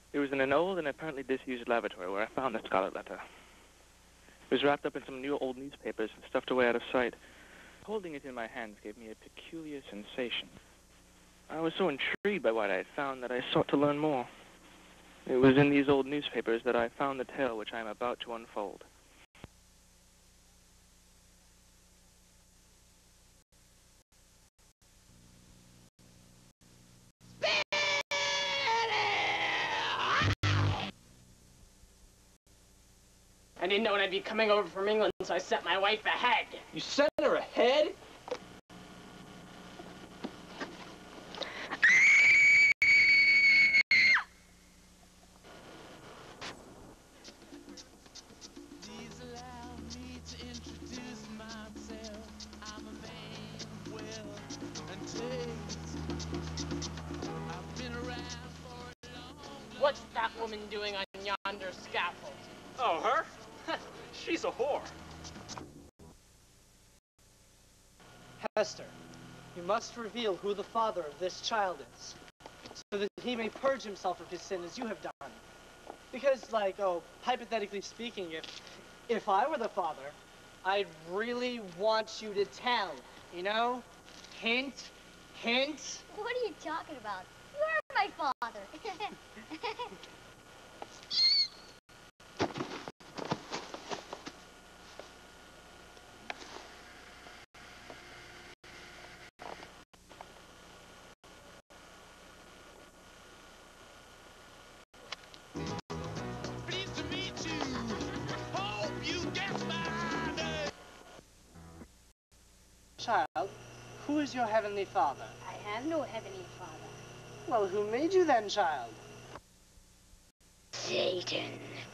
It was in an old and apparently disused lavatory where I found the Scarlet letter. It was wrapped up in some old newspapers and stuffed away out of sight. Holding it in my hands gave me a peculiar sensation. I was so intrigued by what I had found that I sought to learn more. It was in these old newspapers that I found the tale which I am about to unfold. I didn't know when I'd be coming over from England, so I sent my wife ahead. You sent her ahead? What's that woman doing on yonder scaffold? Oh, her? She's a whore. Hester, you must reveal who the father of this child is, so that he may purge himself of his sin as you have done. Because, like, oh, hypothetically speaking, if I were the father, I'd really want you to tell, you know? Hint, hint. What are you talking about? You are my father. Child, who is your heavenly father? I have no heavenly father. Well, who made you then, child? Satan.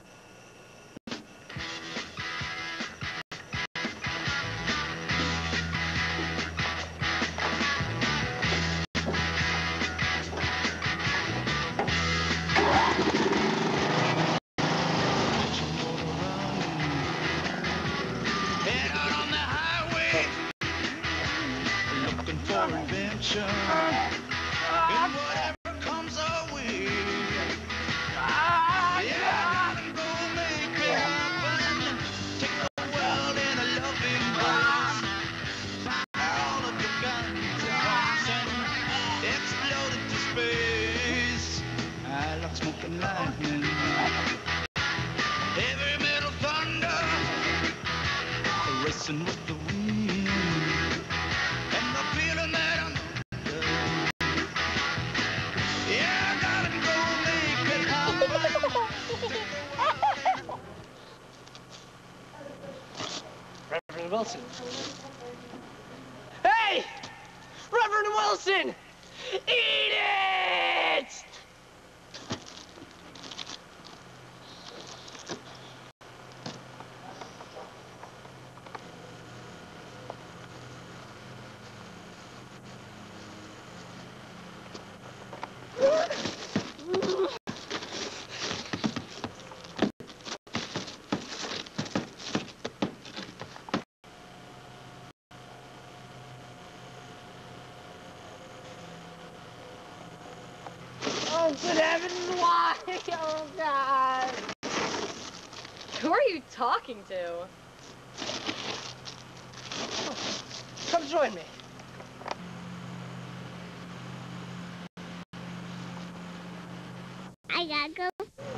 With the wind and the feeling that I'm under. Yeah, I gotta go make it happen. Reverend Wilson. Hey! Reverend Wilson! Eat it! Oh, good heavens, why? Oh, God. Who are you talking to? Come join me. I gotta go.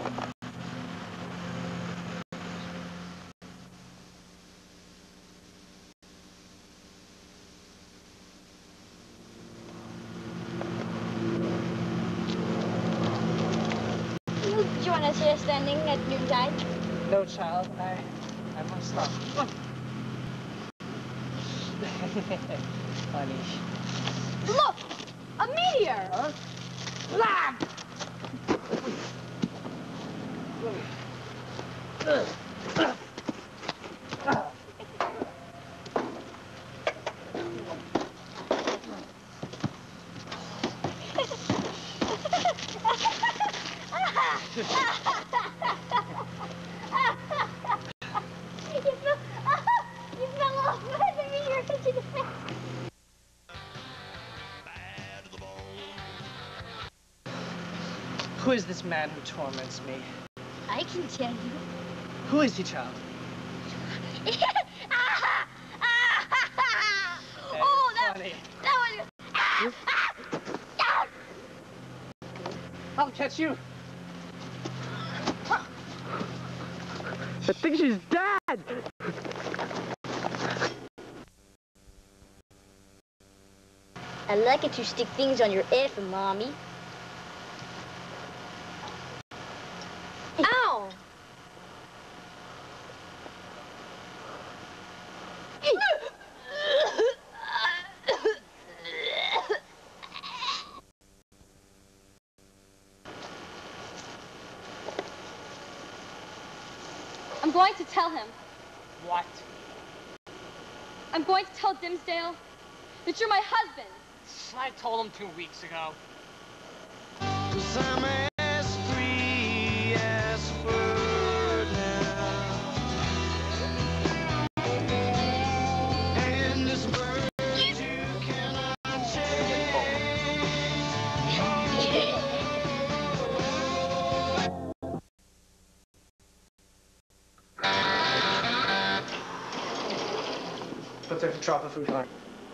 You join us here standing at noontide? No, child, I must stop. Honey. Look! A meteor! Huh? Blah! You fell off the meteor into the face. Who is this man who torments me? I can tell you. Who is he, child? Oh, funny. that was... I'll catch you. I think she's dead. I like it to stick things on your head for Mommy. Ow! I'm going to tell him. What? I'm going to tell Dimsdale that you're my husband. I told him 2 weeks ago. 'Cause I'm as free as a bird now. And this bird you cannot change. What's there for tropical food on?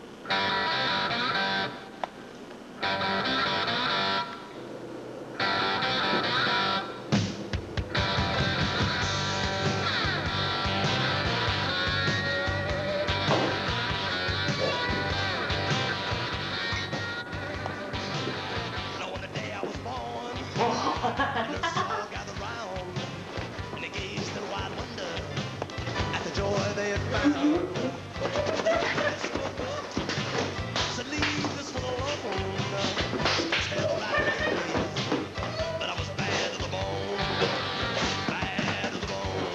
On the day I was born, the soul gathered round, and they gazed in wild wonder at the joy they had found. So leave this one alone. Tell my baby that I was bad to the bone, bad to the bone.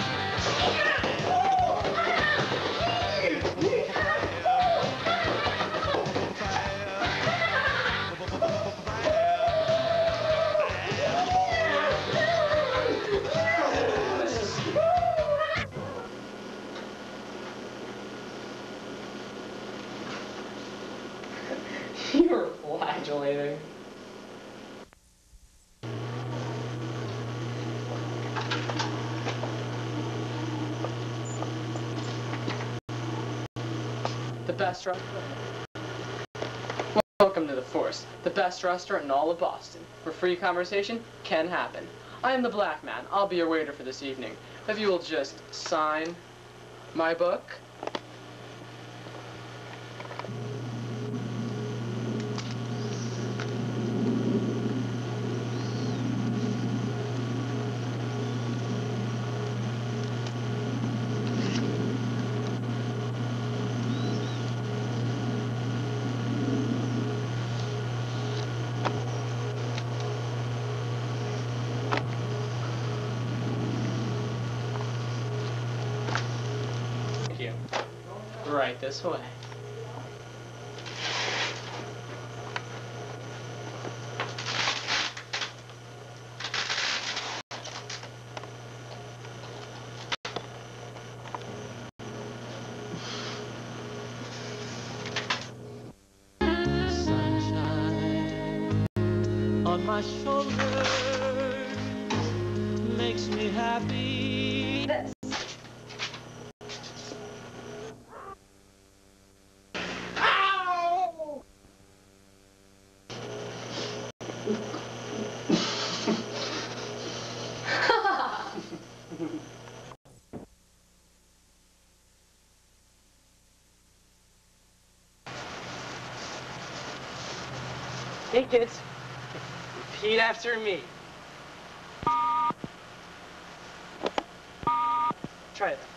You were flagellating. The best restaurant. Welcome to the Force, the best restaurant in all of Boston, where free conversation can happen. I am the Black Man. I'll be your waiter for this evening. If you will just sign my book. Thank you. Right this way. Sunshine on my shoulder makes me happy. This. Hey, kids. Repeat after me. Try it.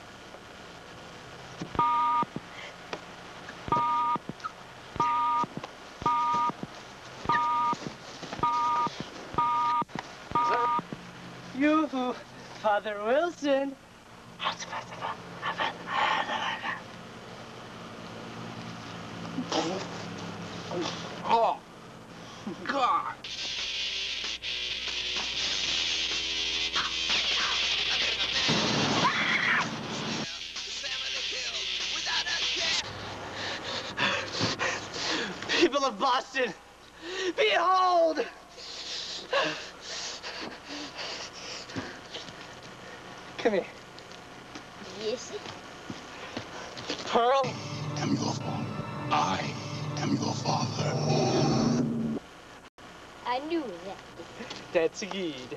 You, Father Wilson. Oh, God. People of Boston, behold! Come here. Yes. Pearl. I am your father. I am your father. I knew that. That's good.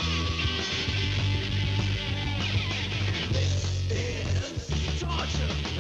Torture.